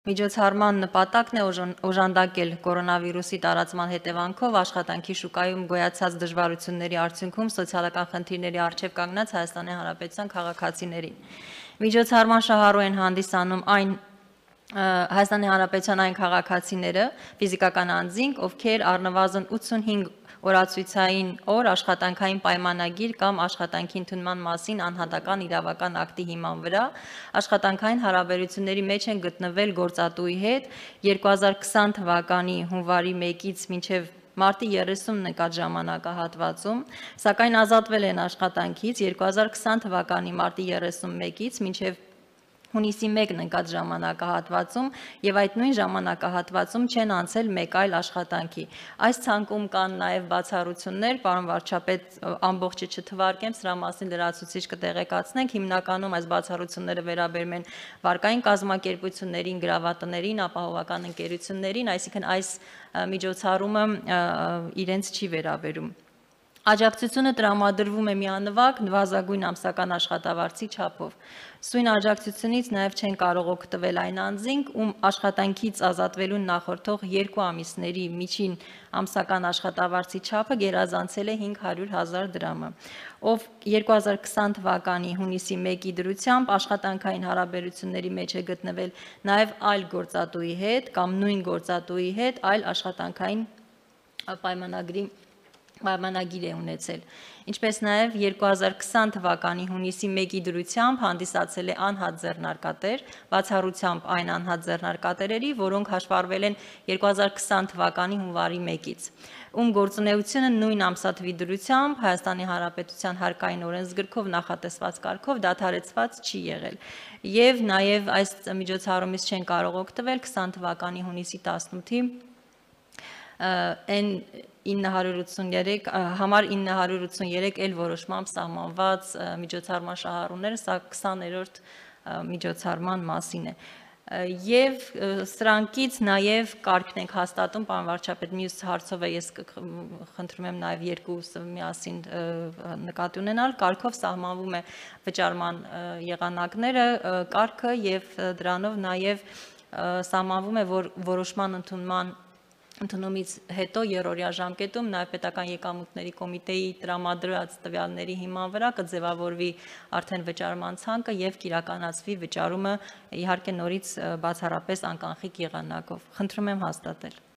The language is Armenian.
Միջոցառման նպատակն է օժանդակել կորոնավիրուսի տարածման հետևանքով աշխատանքի շուկայում գոյացած դժվարությունների արդյունքում սոցիալական խնդիրների առջև կանգնած Հայաստանի Հանրապետության քաղաքացիներին։ Միջոցառման շահառու են հանդիսանում Հայաստանի Հանրապետության այն քաղաքացիները, ֆիզիկական անձինք, ովքեր առնվազն 85 օրացույցային օր աշխատանքային պայմանագիր կամ աշխատանքի ընդունման մասին անհատական իրավական ակտի հիման վրա աշխատանքային հարաբերությունների մեջ են գտնվել գործատուի հետ 2020 թվականի հունվարի 1-ից մինչև մարտի 30-ն նկատ ժամանակահատվածում, սակայն ազատվել են աշխատանքից 2020 թվականի մարտի 31-ից մինչև հունիսի 1-ն ընկած ժամանակահատվածում եւ այդ նույն ժամանակահատվածում չեն անցել մեկ այլ աշխատանքի։ Այս ցանկում կան նաեւ բացառություններ, պարոն վարչապետ, ամբողջը չթվարկեմ, սրա մասին լրացուցիչ կտեղեկացնենք, հիմնականում այս բացառությունները վերաբերում են վարկային կազմակերպություններին, գրավատներին, ապահովական ընկերություններին, այսինքն այս միջոցառումը իրենց չի վերաբերում։ Աջակցությունը տրամադրվում է միանվագ նվազագույն ամսական աշխատավարձի չափով։ Սույն աջակցությունից նաև չեն կարող օգտվել այն անձինք, ում աշխատանքից ազատվելուն նախորդող 2 ամիսների միջին ամսական աշխատավարձի չափը գերազանցել է 500.000 դրամը, ով 2020 թվականի հունիսի 1-ի դրությամբ աշխատանքային հարաբերությունների մեջ է գտնվել նաև այլ գործատուի հետ կամ նույն գործատուի հետ այլ աշխատանքային պայմանագիր է ունեցել, ինչպես նաև 2020 թվականի հունիսի 1-ի դրությամբ հանդիսացել է անհատ ձեռնարկատեր, բացառությամբ այն անհատ ձեռնարկատերերի, որոնք հաշվառվել են 2020 թվականի հունվարի 1-ից, ում գործունեությունը նույն ամսաթվի դրությամբ Հայաստանի Հանրապետության հարկային օրենսգրքով նախատեսված կարգով դադարեցված չի եղել, եւ նաև այս միջոցառումից չեն կարող օգտվել 20 թվականի հունիսի 18-ի համար 983 էլ որոշմամբ սահմանված միջոցառման շահառուները, սա 20-րդ միջոցառման մասին է։ Եվ սրանքից նաև կարգն ենք հաստատում, պարոն վարչապետ, մյուս հարցով է, ես խնդրում եմ նաև երկուսը միասին նկատի ունենալ, կարգով սահմանվում է վճարման եղանակները, կարգը եւ դրանով նաև սահմանվում է, որ որոշման ընդունումից հետո երրորդյա ժամկետում նաև պետական եկամուտների կոմիտեի տրամադրած տվյալների հիման վրա կձևավորվի արդեն վճարման ցանկը եւ կիրականացվի վճարումը իհարկե նորից բացառապես անկանխիկ եղանակով։ Խնդրում եմ հաստատել։